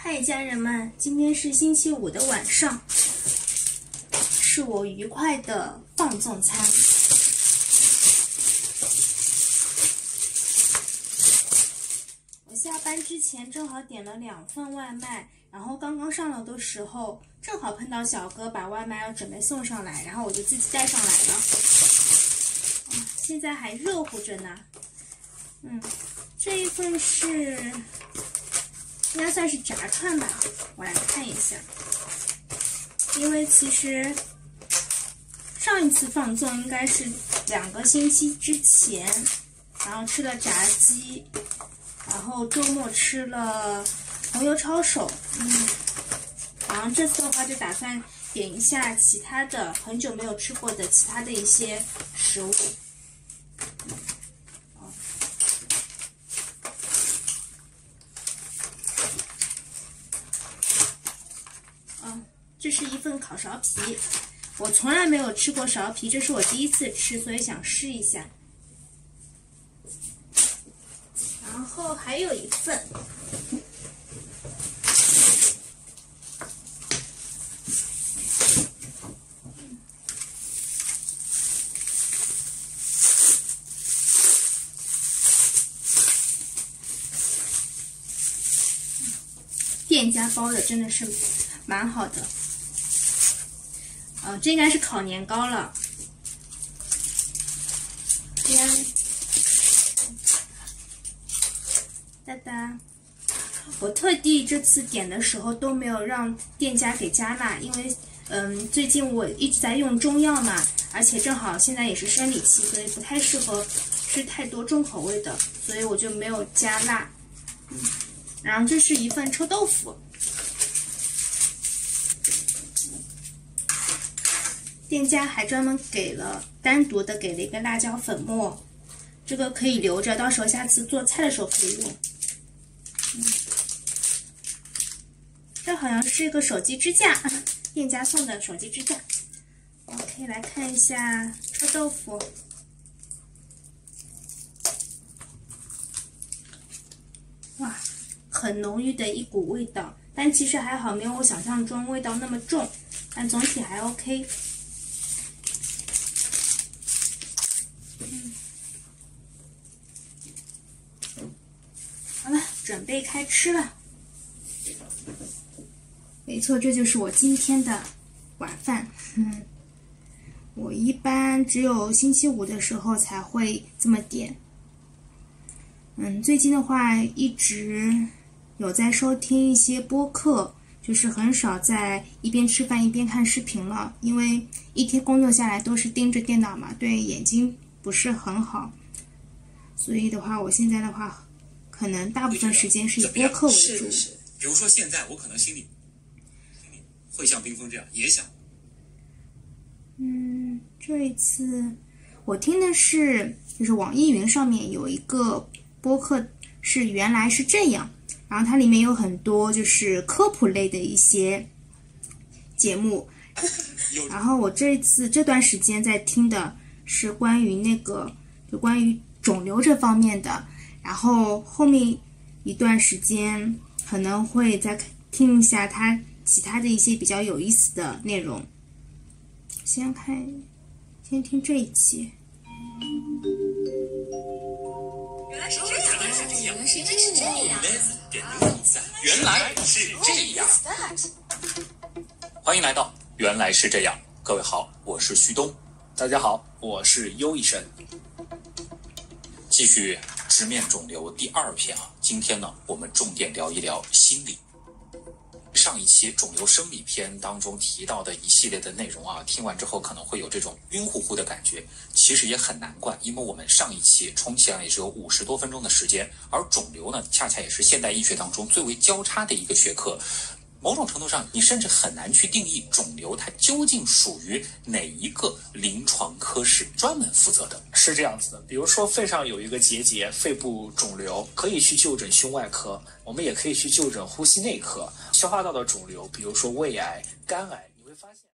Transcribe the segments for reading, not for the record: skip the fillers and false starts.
嗨，家人们，今天是星期五的晚上，是我愉快的放纵餐。我下班之前正好点了2份外卖，然后刚刚上楼的时候，正好碰到小哥把外卖要准备送上来，然后我就自己带上来了。现在还热乎着呢。这一份是应该算是炸串吧，我来看一下。因为其实上一次放纵应该是2个星期之前，然后吃了炸鸡，然后周末吃了红油抄手，然后这次的话就打算点一下其他的很久没有吃过的其他的一些食物。这是一份烤苕皮，我从来没有吃过苕皮，这是我第一次吃，所以想试一下。然后还有一份，店家包的真的是蛮好的。这应该是烤年糕了。哒哒，我特地这次点的时候都没有让店家给加辣，因为最近我一直在用中药嘛，而且正好现在也是生理期，所以不太适合吃太多重口味的，所以我就没有加辣。然后这是一份臭豆腐。店家还专门单独的给了一个辣椒粉末，这个可以留着，到时候下次做菜的时候可以用。这好像是一个手机支架，店家送的手机支架。OK， 来看一下臭豆腐。哇，很浓郁的一股味道，但其实还好，没有我想象中味道那么重，但总体还 OK。好了，准备开吃了。没错，这就是我今天的晚饭。我一般只有星期五的时候才会这么点。最近的话一直有在收听一些播客，就是很少在一边吃饭一边看视频了，因为一天工作下来都是盯着电脑嘛，对眼睛不是很好。所以的话，我现在的话可能大部分时间是以播客为主。 比如说现在我可能心里会像冰封这样也想。 这一次我听的是就是网易云上面有一个播客是原来是这样，然后它里面有很多就是科普类的一些节目。然后我这段时间在听的是关于关于肿瘤这方面的，然后后面一段时间可能会再听一下它其他的一些比较有意思的内容。先听这一期。 原来是这样，原来是这样。欢迎来到原来是这样，各位好，我是徐东。 大家好，我是优医生。 继续直面肿瘤第2篇啊，今天呢，我们重点聊一聊心理。上一期肿瘤生理篇当中提到的一系列的内容啊，听完之后可能会有这种晕乎乎的感觉，其实也很难怪，因为我们上一期充其量也只有50多分钟的时间，而肿瘤呢，恰恰也是现代医学当中最为交叉的一个学科。某种程度上，你甚至很难去定义肿瘤它究竟属于哪一个临床科室专门负责的。 是这样子的，比如说肺上有一个结节，肺部肿瘤，可以去就诊胸外科，我们也可以去就诊呼吸内科。消化道的肿瘤，比如说胃癌、肝癌，你会发现。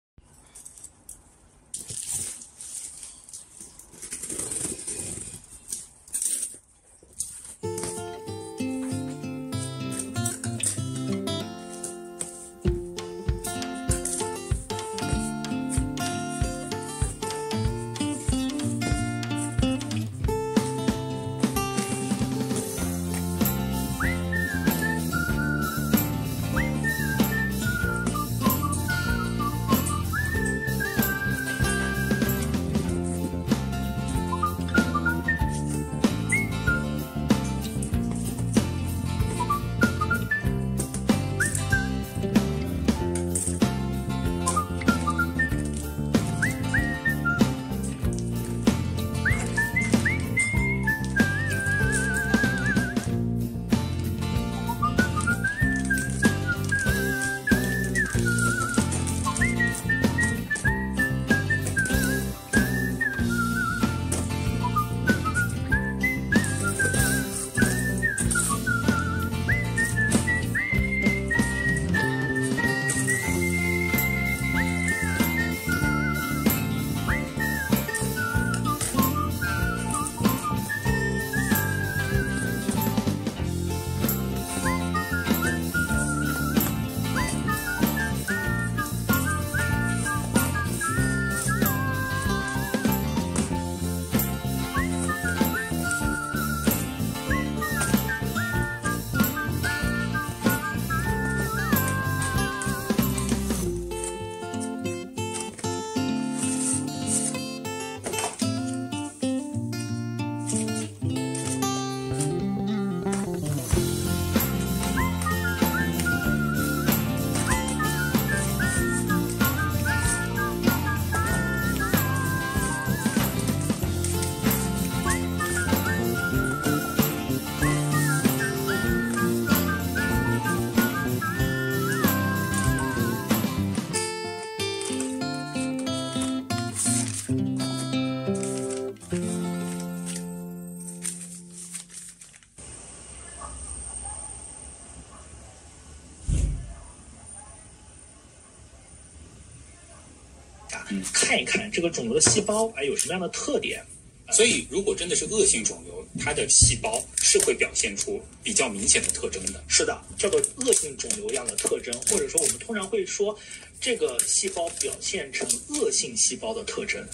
看一看这个肿瘤的细胞有什么样的特点。 所以，如果真的是恶性肿瘤，它的细胞是会表现出比较明显的特征的。 是的，叫做恶性肿瘤样的特征，或者说我们通常会说，这个细胞表现成恶性细胞的特征。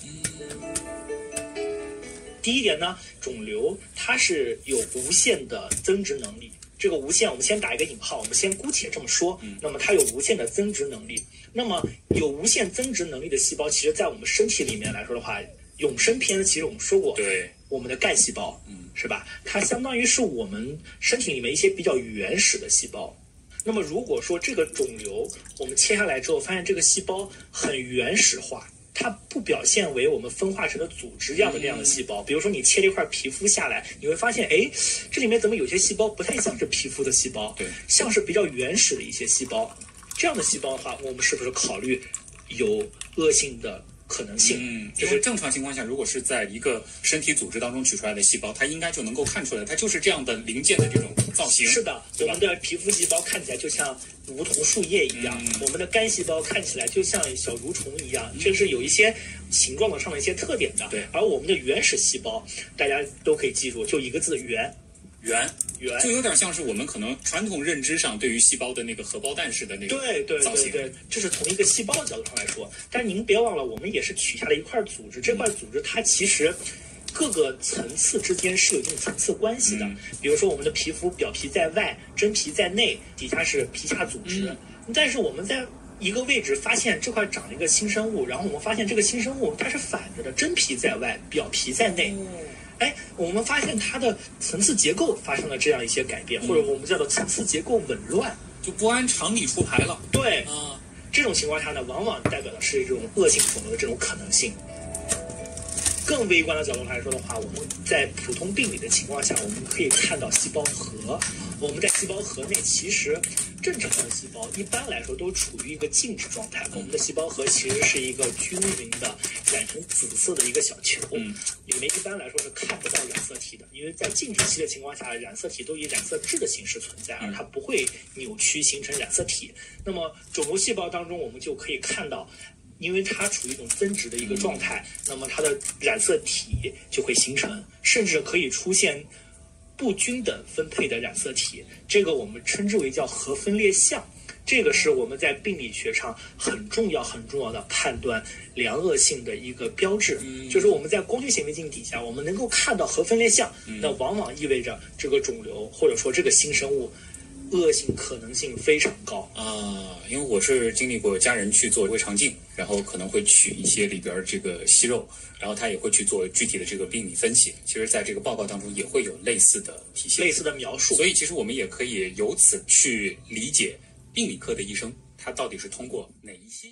第一点呢，肿瘤它是有无限的增殖能力。这个无限，我们先打一个引号，我们先姑且这么说。那么它有无限的增殖能力。那么有无限增殖能力的细胞，其实在我们身体里面来说的话，永生篇其实我们说过， 对， 我们的干细胞，是吧？它相当于是我们身体里面一些比较原始的细胞。那么如果说这个肿瘤我们切下来之后，发现这个细胞很原始化，它不表现为我们分化成的组织这样的细胞。比如说你切了一块皮肤下来，你会发现，哎，这里面怎么有些细胞不太像是皮肤的细胞， 对， 像是比较原始的一些细胞。这样的细胞的话，我们是不是考虑有恶性的可能性？ 因为正常情况下，如果是在一个身体组织当中取出来的细胞，它应该就能够看出来，它就是这样的零件的这种造型。 是的，我们的皮肤细胞看起来就像梧桐树叶一样，我们的肝细胞看起来就像小蠕虫一样，这是有一些形状上的一些特点的。 对， 而我们的原始细胞，大家都可以记住，就一个字圆。 就有点像是我们可能传统认知上对于细胞的那个荷包蛋式的那个造型。 对，这是从一个细胞的角度上来说。但您别忘了，我们也是取下了一块组织，这块组织它其实各个层次之间是有一定层次关系的。比如说我们的皮肤表皮在外，真皮在内，底下是皮下组织。但是我们在一个位置发现这块长了一个新生物，然后我们发现这个新生物它是反着的，真皮在外，表皮在内。我们发现它的层次结构发生了这样一些改变，或者我们叫做层次结构紊乱， 就不按常理出牌了。 对，这种情况下呢，往往代表的是这种恶性肿瘤的这种可能性。更微观的角度来说的话，我们在普通病理的情况下，我们可以看到细胞核。我们在细胞核内，其实正常的细胞一般来说都处于一个静止状态。我们的细胞核其实是一个均匀的染成紫色的一个小球，里面一般来说是看不到染色体的，因为在静止期的情况下，染色体都以染色质的形式存在，而它不会扭曲形成染色体。那么肿瘤细胞当中，我们就可以看到，因为它处于一种增殖的一个状态，那么它的染色体就会形成，甚至可以出现不均等分配的染色体，这个我们称之为叫核分裂相。这个是我们在病理学上很重要的判断良恶性的一个标志。就是我们在光学显微镜底下，我们能够看到核分裂相，那往往意味着这个肿瘤或者说这个新生物恶性可能性非常高因为我是经历过家人去做胃肠镜，然后可能会取一些里边这个息肉，然后他也会去做具体的这个病理分析。其实在这个报告当中也会有类似的体现， 类似的描述。 所以其实我们也可以由此去理解病理科的医生他到底是通过哪一些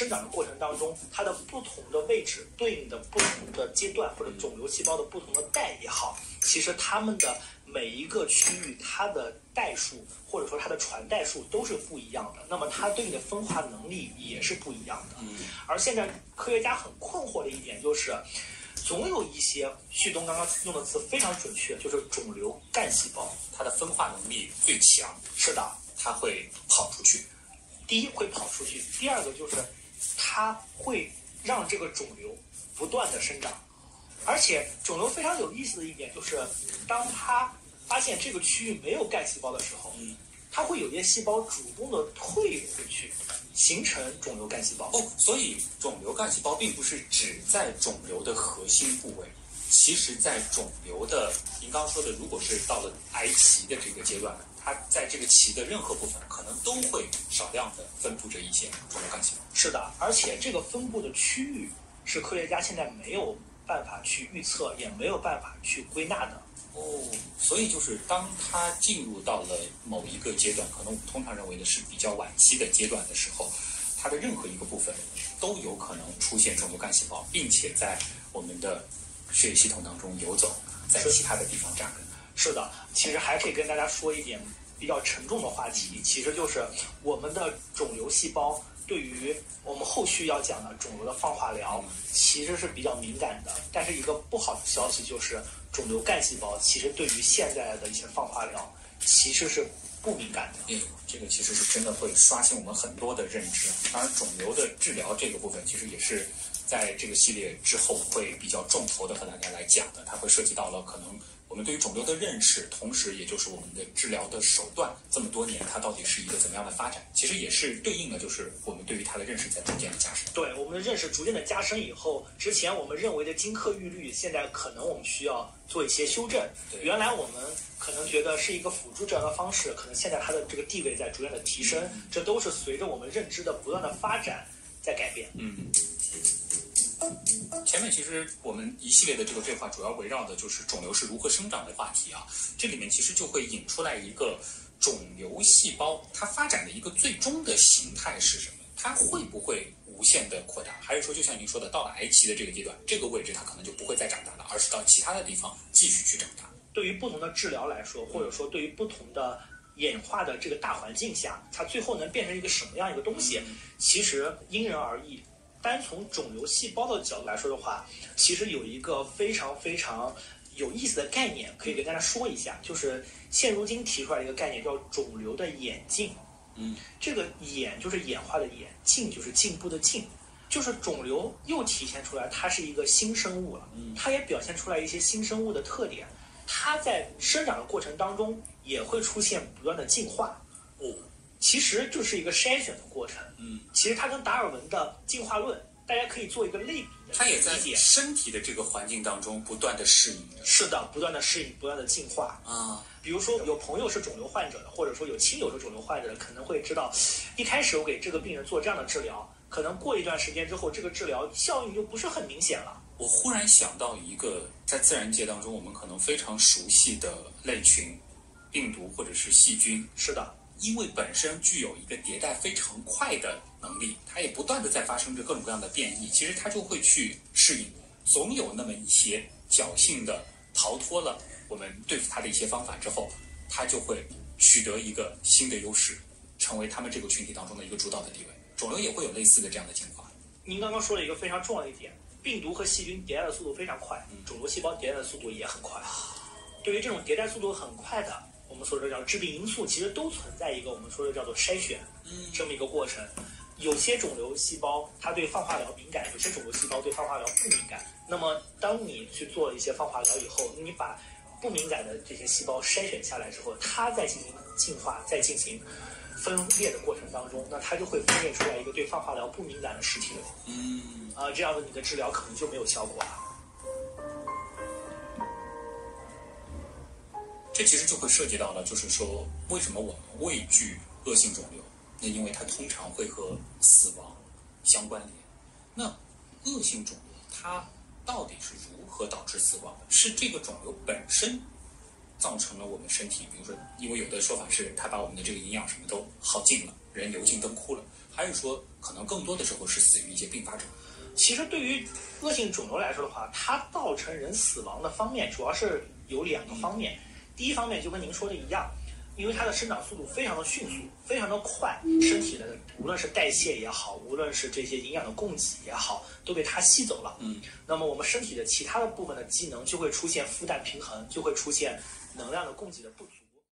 生长的过程当中，它的不同的位置对应的不同的阶段，或者肿瘤细胞的不同的代也好，其实它们的每一个区域，它的代数或者说它的传代数都是不一样的，那么它对应的分化能力也是不一样的。而现在科学家很困惑的一点就是，总有一些旭东刚刚用的词非常准确，就是肿瘤干细胞， 它的分化能力最强。 是的， 它会跑出去。 第一会跑出去，第二个就是它会让这个肿瘤不断的生长，而且肿瘤非常有意思的一点就是，当它发现这个区域没有干细胞的时候，它会有些细胞主动的退回去，形成肿瘤干细胞。 所以肿瘤干细胞并不是只在肿瘤的核心部位，其实在肿瘤的，您刚刚说的，如果是到了癌期的这个阶段，它在这个期的任何部分可能都会少量的分布着一些肿瘤干细胞。 是的，而且这个分布的区域是科学家现在没有办法去预测，也没有办法去归纳的。 所以就是当它进入到了某一个阶段，可能我们通常认为的是比较晚期的阶段的时候，它的任何一个部分都有可能出现肿瘤干细胞，并且在我们的血液系统当中游走，在其他的地方扎根。 是的，其实还可以跟大家说一点比较沉重的话题，其实就是我们的肿瘤细胞对于我们后续要讲的肿瘤的放化疗其实是比较敏感的。但是一个不好的消息就是，肿瘤干细胞其实对于现在的一些放化疗其实是不敏感的。 这个其实是真的会刷新我们很多的认知。当然，肿瘤的治疗这个部分其实也是在这个系列之后会比较重头的和大家来讲的，它会涉及到了可能我们对于肿瘤的认识，同时也就是我们的治疗的手段，这么多年它到底是一个怎么样的发展，其实也是对应的就是我们对于它的认识在逐渐的加深。 对，我们的认识逐渐的加深以后，之前我们认为的金科玉律，现在可能我们需要做一些修正。原来我们可能觉得是一个辅助治疗的方式，可能现在它的这个地位在逐渐的提升，这都是随着我们认知的不断的发展在改变。 前面其实我们一系列的这个对话主要围绕的就是肿瘤是如何生长的话题啊，这里面其实就会引出来一个肿瘤细胞它发展的一个最终的形态是什么？它会不会无限的扩大，还是说就像您说的，到了癌期的这个阶段，这个位置它可能就不会再长大了，而是到其他的地方继续去长大？ 对于不同的治疗来说，或者说对于不同的演化的这个大环境下，它最后能变成一个什么样一个东西，其实因人而异。单从肿瘤细胞的角度来说的话，其实有一个非常非常有意思的概念可以跟大家说一下，就是现如今提出来的一个概念叫肿瘤的演进。这个演就是演化的演，进就是进步的进，就是肿瘤又体现出来它是一个新生物了，它也表现出来一些新生物的特点，它在生长的过程当中也会出现不断的进化。其实就是一个筛选的过程。其实它跟达尔文的进化论，大家可以做一个类比的理解。 它也在身体的这个环境当中不断的适应着。 是的，不断的适应，不断的进化比如说有朋友是肿瘤患者的，或者说有亲友是肿瘤患者的，可能会知道，一开始我给这个病人做这样的治疗，可能过一段时间之后，这个治疗效应就不是很明显了。 我忽然想到一个在自然界当中我们可能非常熟悉的类群，病毒或者是细菌。 是的。 因为本身具有一个迭代非常快的能力，它也不断的在发生着各种各样的变异，其实它就会去适应，总有那么一些侥幸的逃脱了我们对付它的一些方法之后，它就会取得一个新的优势，成为他们这个群体当中的一个主导的地位。肿瘤也会有类似的这样的进化。 您刚刚说了一个非常重要的一点，病毒和细菌迭代的速度非常快，肿瘤细胞迭代的速度也很快。对于这种迭代速度很快的，我们说的叫致病因素，其实都存在一个我们说的叫做筛选这么一个过程。有些肿瘤细胞它对放化疗敏感，有些肿瘤细胞对放化疗不敏感。那么当你去做一些放化疗以后，你把不敏感的这些细胞筛选下来之后，它再进行进化，再进行分裂的过程当中，那它就会分裂出来一个对放化疗不敏感的实体了。这样的你的治疗可能就没有效果了。 这其实就会涉及到了，就是说为什么我们畏惧恶性肿瘤？那因为它通常会和死亡相关联。那恶性肿瘤它到底是如何导致死亡的？是这个肿瘤本身造成了我们身体，比如说，因为有的说法是它把我们的这个营养什么都耗尽了，人流尽灯枯了，还是说可能更多的时候是死于一些并发症？ 其实对于恶性肿瘤来说的话，它造成人死亡的方面主要是有2个方面。第一方面就跟您说的一样，因为它的生长速度非常的迅速，非常的快，身体的无论是代谢也好，无论是这些营养的供给也好，都被它吸走了。那么我们身体的其他的部分的机能就会出现负担平衡，就会出现能量的供给的不足。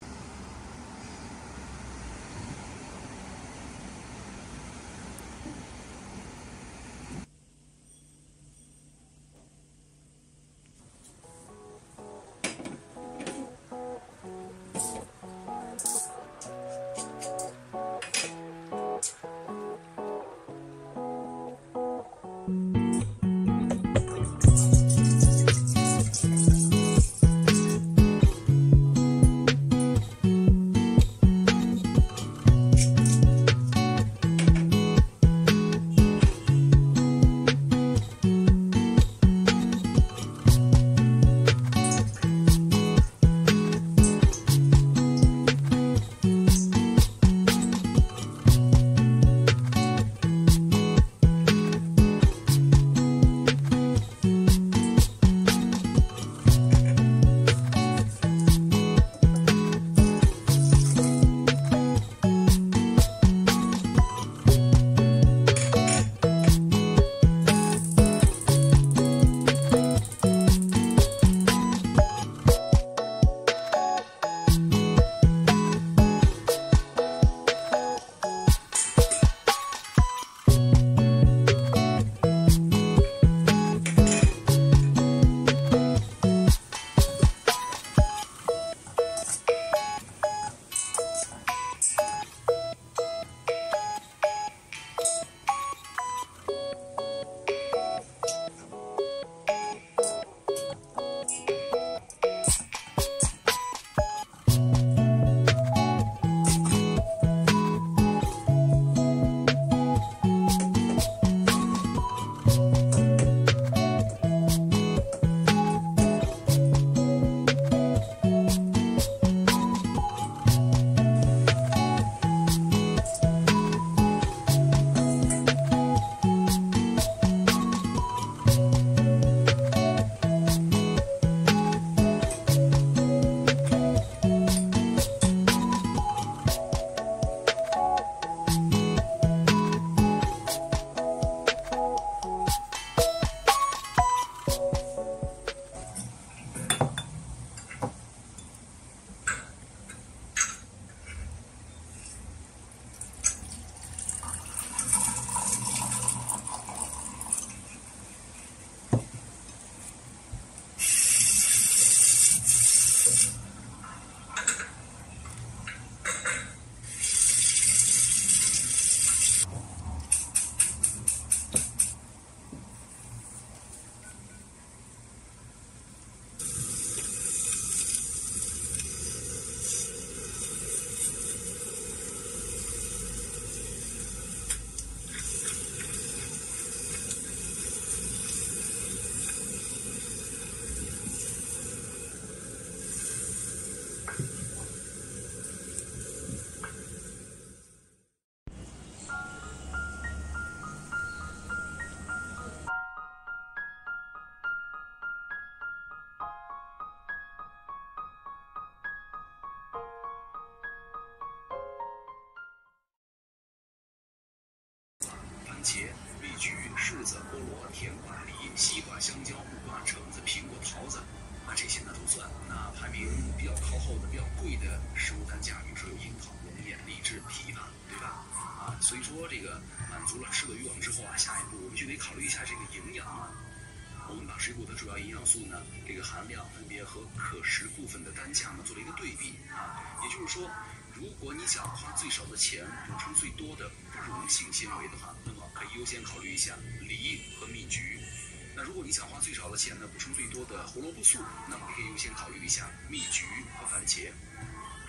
番茄、蜜橘、柿子、菠萝、甜瓜、梨、西瓜、香蕉、木瓜、橙子、苹果、桃子，这些呢都算。那排名比较靠后的、比较贵的食物单价，比如说有樱桃、龙眼、荔枝、枇杷，对吧？所以说这个满足了吃的欲望之后下一步我们就得考虑一下这个营养了。我们把水果的主要营养素呢，这个含量分别和可食部分的单价呢做了一个对比也就是说，如果你想花最少的钱补充最多的不溶性纤维的话，那么可以优先考虑一下梨和蜜橘。那如果你想花最少的钱呢补充最多的胡萝卜素，那么可以优先考虑一下蜜橘和番茄。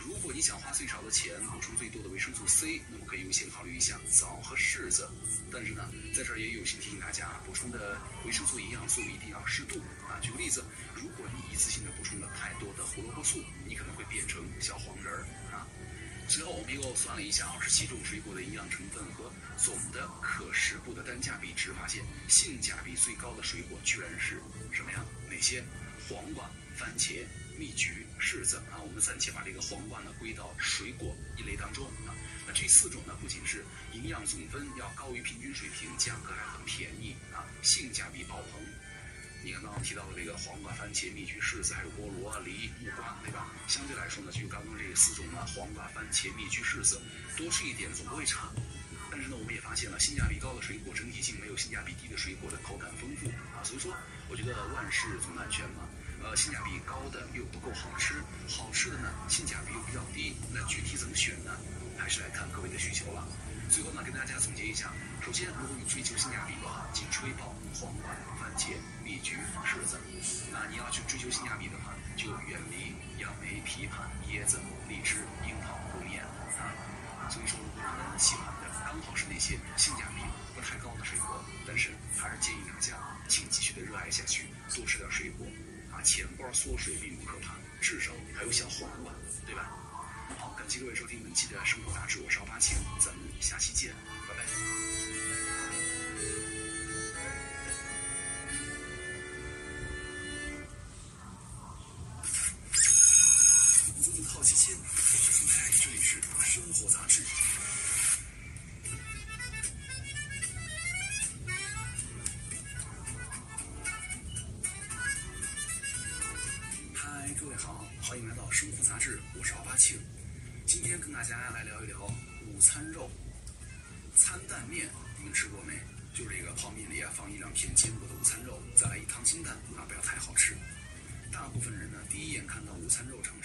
如果你想花最少的钱补充最多的维生素 C， 那么可以优先考虑一下枣和柿子。但是呢，在这儿也友情提醒大家，补充的维生素营养素一定要适度啊。举个例子，如果你一次性的补充了太多的胡萝卜素，你可能会变成小黄人儿啊。最后我们又算了一下27种水果的营养成分和总的可食部的单价比值，发现性价比最高的水果居然是什么呀？哪些？黄瓜、番茄、蜜橘、柿子啊。我们暂且把这个黄瓜呢归到水果一类当中啊。那这4种呢，不仅是营养总分要高于平均水平，价格还很便宜啊，性价比爆棚。你看刚刚提到的这个黄瓜、番茄、蜜橘、柿子，还有菠萝、梨、木瓜，对吧？相对来说呢，就刚刚这4种呢，黄瓜、番茄、蜜橘、柿子，多吃一点总不会差。但是呢，我们也发现了性价比高的水果整体性没有性价比低的水果的口感丰富啊。所以说，我觉得万事总难全嘛。性价比高的又不够好吃，好吃的呢性价比又比较低，那具体怎么选呢？还是来看各位的需求了。最后呢，跟大家总结一下，首先，如果你追求性价比的话，请吹爆黄瓜、番茄、蜜橘、柿子。那你要去追求性价比的话，就远离杨梅、枇杷、椰子、荔枝、樱桃、龙眼啊。所以说，如果你们喜欢的刚好是那些性价比不太高的水果，但是还是建议大家请继续的热爱下去，多吃点水果啊，钱包缩水并不可怕，至少还有小黄瓜，对吧？好，感谢各位收听本期的生活杂志，我是奥巴庆，咱们下期见，拜拜。好奇心，这里是生活杂志。嗨，各位好，欢迎来到生活杂志，我是奥巴庆。今天跟大家来聊一聊午餐肉。餐蛋面，你们吃过没？就是这个泡面里放1-2片煎过的午餐肉，再来一汤清淡啊，不要太好吃。大部分人呢，第一眼看到午餐肉成